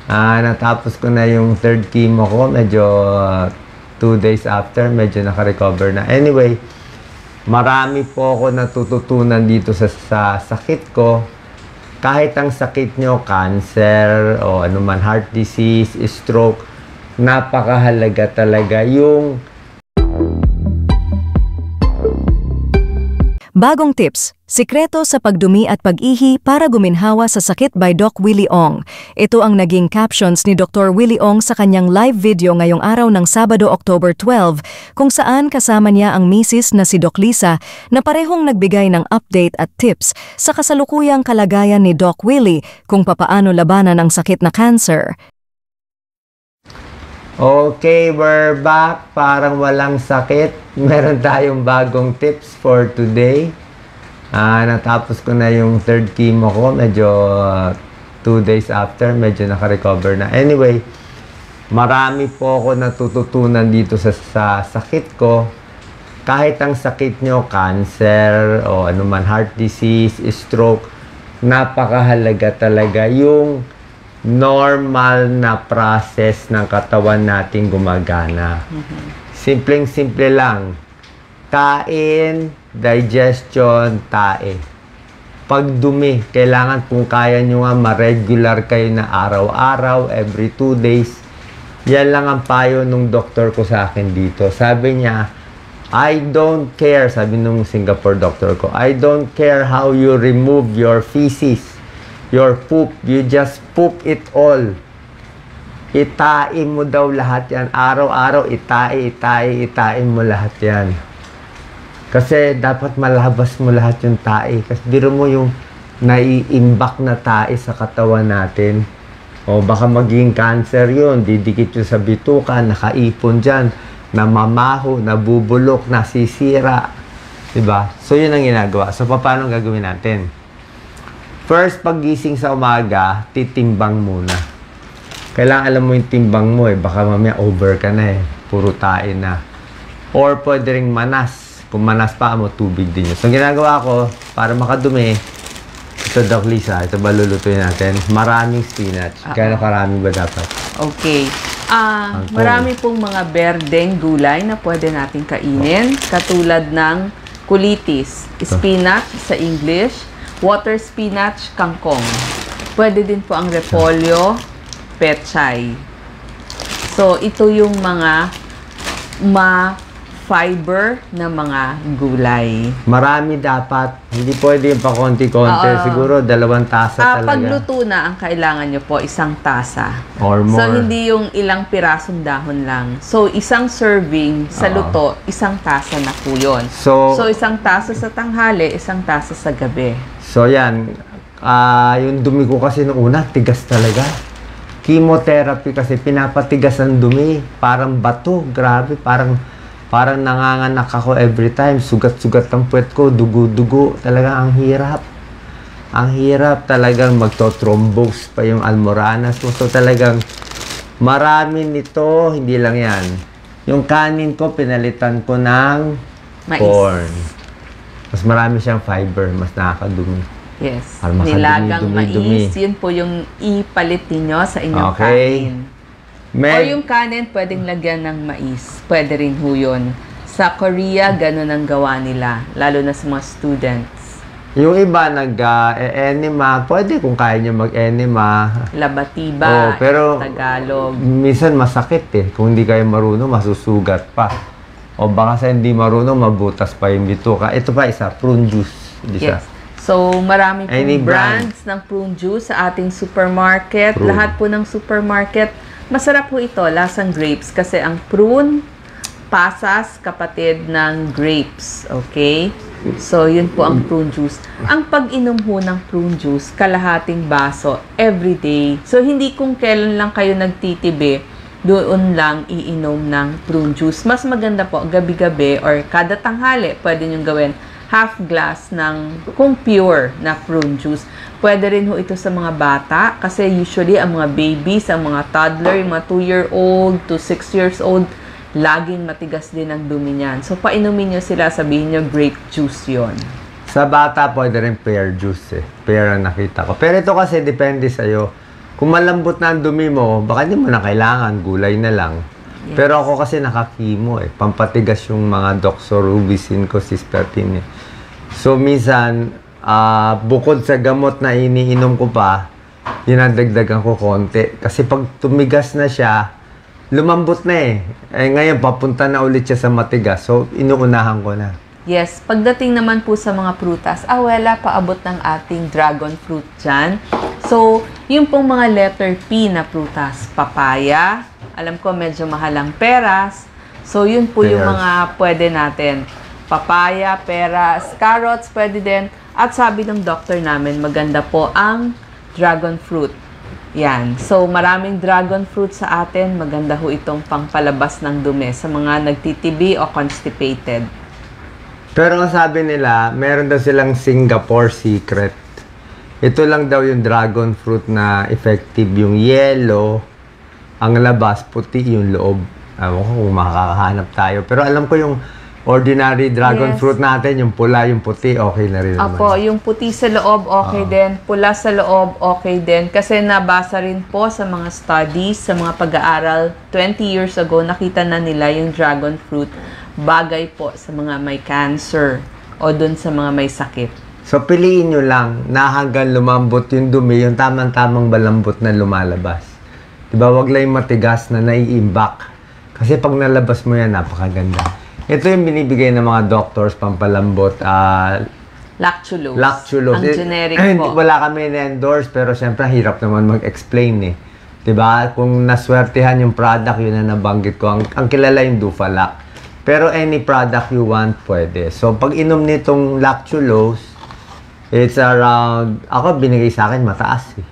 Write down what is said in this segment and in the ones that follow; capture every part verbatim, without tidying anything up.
Ah, natapos ko na yung third chemo ko. Medyo uh, two days after, medyo naka-recover na. Anyway, marami po ako natututunan dito sa, sa sakit ko. Kahit ang sakit nyo, cancer, o anuman, heart disease, stroke, napakahalaga talaga yung Bagong tips, sikreto sa pagdumi at pag-ihi para guminhawa sa sakit by Doc Willie Ong. Ito ang naging captions ni Doctor Willie Ong sa kanyang live video ngayong araw ng Sabado, October twelve, kung saan kasama niya ang misis na si Doc Lisa na parehong nagbigay ng update at tips sa kasalukuyang kalagayan ni Doc Willie kung papaano labanan ang sakit na cancer. Okay, we're back. Parang walang sakit. Meron tayong bagong tips for today. Ah, natapos ko na yung third chemo ko. Medyo uh, two days after, medyo naka-recover na. Anyway, marami po ako natututunan dito sa, sa sakit ko. Kahit ang sakit nyo, cancer, o anuman, heart disease, stroke, napakahalaga talaga yung normal na process ng katawan natin gumagana. Mm-hmm. Simpleng-simple lang. Kain, digestion, tae. Pagdumi, kailangan kung kaya nyo nga ma-regular kayo na araw-araw, every two days. Yan lang ang payo nung doktor ko sa akin dito. Sabi niya, I don't care, sabi nung Singapore doctor ko, I don't care how you remove your feces, your poop, you just poop it all. Itain mo daw lahat yan. Araw-araw, itai, itai, itain mo lahat yan. Kasi dapat malabas mo lahat yung tae. Kasi biro mo yung naiimbak na tae sa katawan natin. O baka maging cancer yun. Didikit yun sa bituka, nakaipon dyan. Namamaho, nabubulok, nasisira. Diba? So yun ang ginagawa. So paano gagawin natin? First, paggising sa umaga, titimbang muna. Kailangan alam mo yung timbang mo eh. Baka mamaya over ka na eh. Puro tae na. Or pwede ring manas. Kung manas pa mo, tubig din yun. So, ginagawa ko, para makadumi, ito, Doc Lisa, ito ba lulutuin natin? Maraming spinach. Uh-oh. Kaya karami ba dapat? Okay. Ah, uh, marami pong mga berdeng gulay na pwede natin kainin. Oh. Katulad ng kulitis, spinach sa English, water spinach, kangkong. Pwede din po ang repolyo, pechay. So, ito yung mga ma-fiber na mga gulay. Marami dapat. Hindi pwede yung pa-konti-konti. Uh, Siguro dalawang tasa uh, talaga. Pagluto na, ang kailangan nyo po, isang tasa. Or more. So, hindi yung ilang pirasong dahon lang. So, isang serving sa uh, luto, isang tasa na po yun. So, so, isang tasa sa tanghali, isang tasa sa gabi. So, yan. Uh, yung dumi ko kasi noong una, tigas talaga. Chemotherapy kasi pinapatigas ang dumi. Parang bato. Grabe. Parang, parang nanganganak ako every time. Sugat-sugat ang puwet ko. Dugo-dugo. Talaga ang hirap. Ang hirap talagang magto-thrombose pa yung almoranas mo. So, talagang marami nito. Hindi lang yan. Yung kanin ko, pinalitan ko ng mais. Corn. Mas marami siyang fiber, mas nakakadumi. Yes. Nilagang mais, yun po yung ipalit niyo sa inyong okay. kanin. Med o yung kanin, pwedeng lagyan ng mais. Pwede rin ho yun. Sa Korea, ganun ang gawa nila. Lalo na sa mga students. Yung iba nag-enema, uh, pwede kung kaya nyo mag-enema. Labatiba, oh, pero Tagalog. Minsan masakit eh. Kung hindi kayo marunong, masusugat pa. O baka sa hindi marunong, mabutas pa yung bituka. Ito pa isa, prune juice. Isa. Yes. So, marami pong brands brand? ng prune juice sa ating supermarket. Prune. Lahat po ng supermarket. Masarap po ito, lasang grapes. Kasi ang prune, pasas, kapatid ng grapes. Okay? So, yun po ang prune juice. Ang pag-inom ho ng prune juice, kalahating baso, everyday. So, hindi kung kailan lang kayo nagtitibi, doon lang iinom ng prune juice. Mas maganda po, gabi-gabi or kada tanghali, pwede nyo gawin half glass ng kung pure na prune juice. Pwede rin ho ito sa mga bata kasi usually ang mga babies, ang mga toddler, yung mga two year old to six years old, laging matigas din ang dumi niyan. So, painumin nyo sila, sabihin nyo grape juice yon. Sa bata, pwede rin pear juice eh. Pear ang nakita ko. Pero ito kasi, depende sa'yo. Kung malambot na ang dumi mo, baka hindi mo na kailangan, gulay na lang. Yes. Pero ako kasi nakakimo eh. Pampatigas yung mga doxorubicin ko, cisplatin eh. So, minsan, uh, bukod sa gamot na iniinom ko pa, dinadagdagan ko konti. Kasi pag tumigas na siya, lumambot na eh. Eh ngayon, papunta na ulit siya sa matigas. So, inuunahan ko na. Yes, pagdating naman po sa mga prutas, awela, paabot ng ating dragon fruit dyan. So, yung pong mga letter P na prutas, papaya, alam ko medyo mahalang peras. So, yun po peras. Yung mga pwede natin. Papaya, peras, carrots, pwede din. At sabi ng doctor namin, maganda po ang dragon fruit. Yan. So, maraming dragon fruit sa atin. Maganda ho itong pangpalabas ng dumi sa mga nagtitibi o constipated. Pero ang sabi nila, meron daw silang Singapore secret. Ito lang daw yung dragon fruit na effective. Yung yellow, ang labas, puti yung loob. Alam ko kung makakahanap tayo. Pero alam ko yung ordinary dragon yes. fruit natin, yung pula, yung puti, okay na rin naman. Apo, yung puti sa loob, okay uh. din. Pula sa loob, okay din. Kasi nabasa rin po sa mga studies, sa mga pag-aaral, twenty years ago, nakita na nila yung dragon fruit. Bagay po sa mga may cancer o dun sa mga may sakit. So, piliin nyo lang na hanggang lumambot yung dumi, yung tamang-tamang balambot na lumalabas. Diba, wag lang yung matigas na naiimbak. Kasi pag nalabas mo yan, napakaganda. Ito yung binibigay ng mga doctors, pampalambot. Uh, Lactulose. Lactulose. Ang generic eh, po. Wala kami na-endorse, pero syempre, hirap naman mag-explain eh. Diba? Kung naswertihan yung product, yun na nabanggit ko. Ang, ang kilala yung Dufalac. Pero any product you want, pwede. So, pag inom nitong lactulose, it's around, ako binigay sa akin, mataas eh.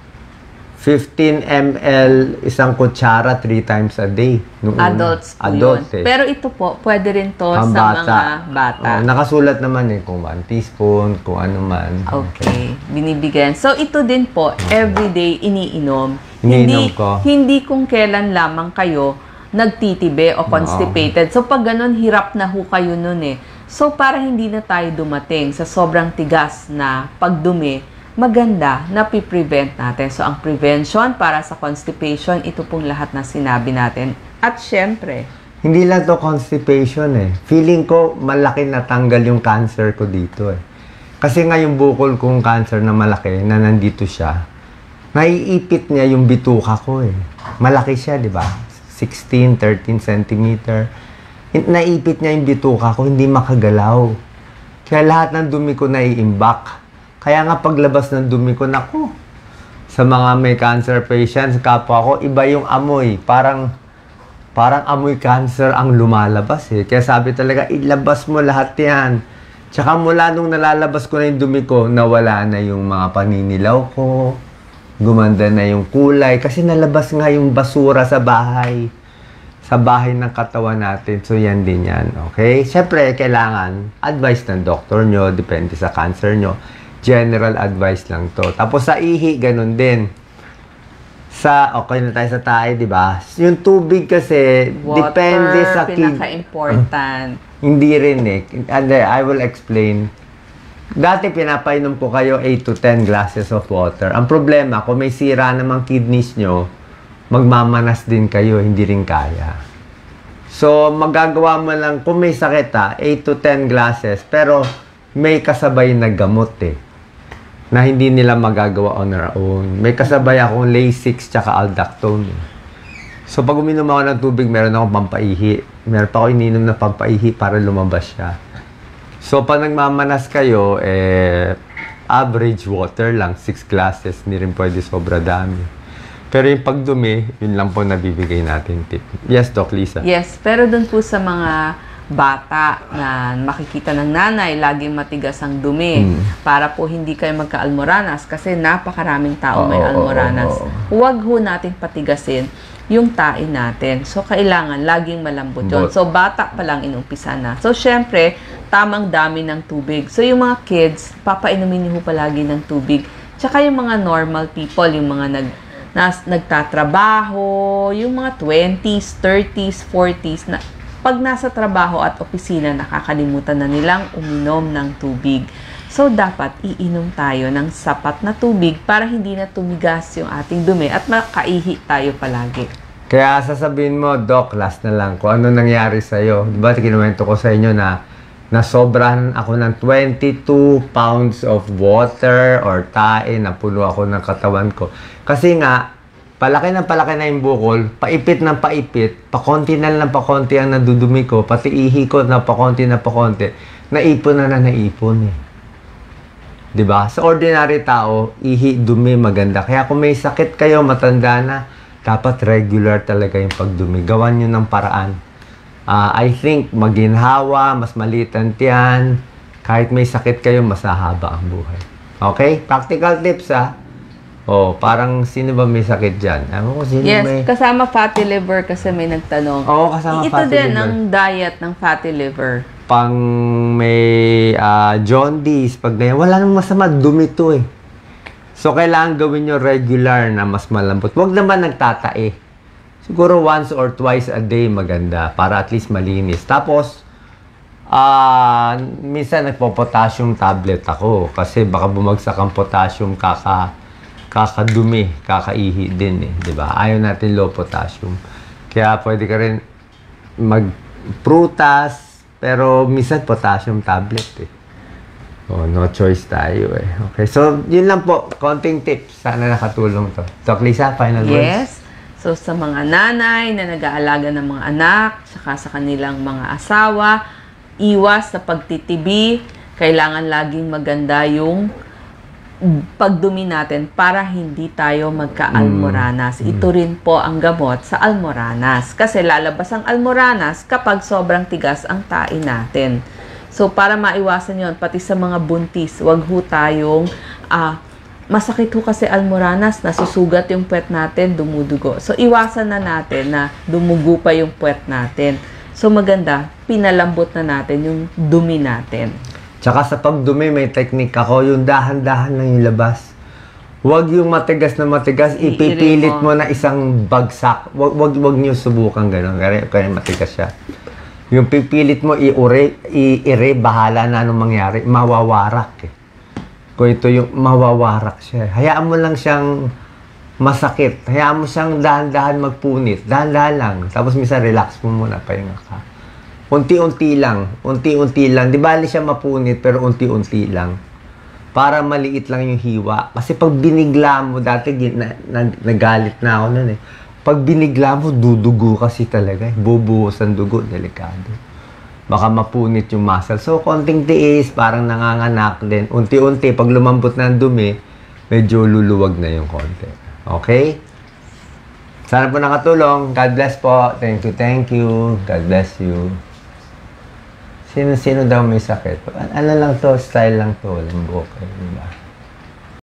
fifteen milliliters, isang kutsara, three times a day. Noong Adults po Adult, yun. eh. Pero ito po, pwede rin to Ang sa bata. mga bata. Oh, nakasulat naman eh, kung one teaspoon, kung ano man. Okay, binibigyan. So, ito din po, everyday iniinom. Iniinom hindi, ko. Hindi kung kailan lamang kayo nagtitibe o constipated. So, pag ganun, hirap na ho kayo nun eh. So, para hindi na tayo dumating sa sobrang tigas na pagdumi, maganda na pi-prevent natin. So, ang prevention para sa constipation, ito pong lahat na sinabi natin. At syempre, hindi lang to constipation eh. Feeling ko, malaki natanggal yung cancer ko dito eh. Kasi nga yung bukol kong cancer na malaki, na nandito siya, naiipit niya yung bituka ko eh. Malaki siya, di ba? sixteen, thirteen centimeter. Naipit niya yung bituka ko, hindi makagalaw. Kaya lahat ng dumi ko naiimbak. Kaya nga paglabas ng dumi ko, naku, sa mga may cancer patients, kapwa ko, iba yung amoy. Parang, parang amoy cancer ang lumalabas eh. Kaya sabi talaga, ilabas mo lahat yan. Tsaka mula nung nalalabas ko na yung dumi ko, nawala na yung mga paninilaw ko. Gumanda na yung kulay. Kasi nalabas nga yung basura sa bahay. Sa bahay ng katawan natin. So, yan din yan. Okay? Siyempre, kailangan advice ng doktor nyo. Depende sa cancer nyo. General advice lang to. Tapos sa ihi, ganun din. Sa, okay na tayo sa tayo, di ba? Yung tubig kasi, water, depende sa kid. pinaka-important. Hindi rin eh. And I will explain. Dati pinapainom ko kayo eight to ten glasses of water. Ang problema, kung may sira namang kidneys nyo, magmamanas din kayo, hindi rin kaya. So, magagawa mo lang, kung may sakit ha, eight to ten glasses, pero may kasabay na gamot eh, na hindi nila magagawa on their own. May kasabay akong Lasix tsaka Aldactone. So, pag uminom ako ng tubig, meron akong pampaihi. Meron pa ako ininom na pampaihi para lumabas siya. So, pag nagmamanas kayo, eh, average water lang, six glasses, hindi rin pwede sobra dami. Pero yung pagdumi, yun lang po nabibigay natin tip. Yes, Doc Lisa? Yes, pero dun po sa mga bata na makikita ng nanay, laging matigas ang dumi, hmm. para po hindi kayo magka-almoranas, kasi napakaraming tao may oh, almoranas. Oh, oh, oh. Huwag ho nating patigasin yung tae natin. So, kailangan laging malambot yun. So, bata pa lang inumpisa na. So, syempre, tamang dami ng tubig. So, yung mga kids, papainumin niyo palagi ng tubig. Tsaka yung mga normal people, yung mga nag, nas, nagtatrabaho, yung mga twenties, thirties, forties, na pag nasa trabaho at opisina, nakakalimutan na nilang uminom ng tubig. So, dapat iinom tayo ng sapat na tubig para hindi na tumigas yung ating dumi at makaihi tayo palagi. Kaya sasabihin mo, Doc, last na lang, kung ano nangyari sa'yo. Diba, kinuwento ko sa inyo na nasobrahan ako ng twenty-two pounds of water or tae, na puno ako ng katawan ko. Kasi nga, palaki ng palaki na yung bukol, paipit ng paipit, pakonti na lang pakonti ang nadudumi ko, pati ihi ko na pakonti na pakonti, naipon na na naipon eh. Diba? Sa ordinary tao, ihi, dumi, maganda. Kaya kung may sakit kayo, matanda na, dapat regular talaga yung pagdumi. Gawan nyo ng paraan. Uh, I think, maginhawa, mas maliit ang tiyan, kahit may sakit kayo, mas hahaba ang buhay. Okay? Practical tips ha. Oh, parang sino ba may sakit dyan? Ewan ko sino yes, may... kasama fatty liver kasi may nagtanong. Oo, kasama Ito fatty din liver. ang diet ng fatty liver. Pang may uh, jaundice, pag ganyan, wala namang masama, dumi to eh. So, kailangan gawin nyo regular na mas malambot. Huwag naman nagtatae. Siguro once or twice a day maganda para at least malinis. Tapos, uh, minsan nagpo-potassium tablet ako kasi baka bumagsak ang potassium kaka, kakadumi, kakaihi din eh. Diba? Ayaw natin low potassium. Kaya pwede ka rin mag-prutas, pero minsan potassium tablet eh. Oh, no choice tayo eh. Okay, so yun lang po, konting tips. Sana nakatulong to. Doc Lisa, final words? Yes. So sa mga nanay na nag-aalaga ng mga anak, saka sa kanilang mga asawa, iwas sa pagtitibi. Kailangan laging maganda yung pagdumi natin para hindi tayo magka-almoranas. Mm. Ito rin po ang gamot sa almoranas. Kasi lalabas ang almoranas kapag sobrang tigas ang tae natin. So, para maiwasan yon pati sa mga buntis, wag ho tayong, ah, masakit ho kasi almoranas, nasusugat yung puwet natin, dumudugo. So, iwasan na natin na dumugo pa yung puwet natin. So, maganda, pinalambot na natin yung dumi natin. Tsaka sa pagdumi, may technique ako, yung dahan-dahan lang yung labas. Huwag yung matigas na matigas, ipipilit mo na isang bagsak. Huwag, huwag, huwag niyo subukan gano'n, kaya, kaya matigas siya. Yung pipilit mo, i-ure, i-ire, bahala na anong mangyari, mawawarak eh. Kung ito yung mawawarak siya. Hayaan mo lang siyang masakit. Hayaan mo siyang dahan-dahan magpunit. Dahan-dahan lang. Tapos minsan relax mo muna, pahinga ka. Unti-unti lang, unti-unti lang. Di bali siya mapunit, pero unti-unti lang. Para maliit lang yung hiwa. Kasi pag binigla mo, dati na, na, nagalit na ako nun eh. Pag binigla mo, dudugo kasi talaga eh. Bubuhos ang dugo, delikado. Baka mapunit yung muscle. So, konting tiis, parang nanganganak din. Unti-unti, pag lumambot na ang dumi, medyo luluwag na yung konti. Okay? Sana po nakatulong. God bless po. Thank you, thank you. God bless you. Sino-sino daw may sakit? Ano lang to, style lang to, walang buhok. Diba?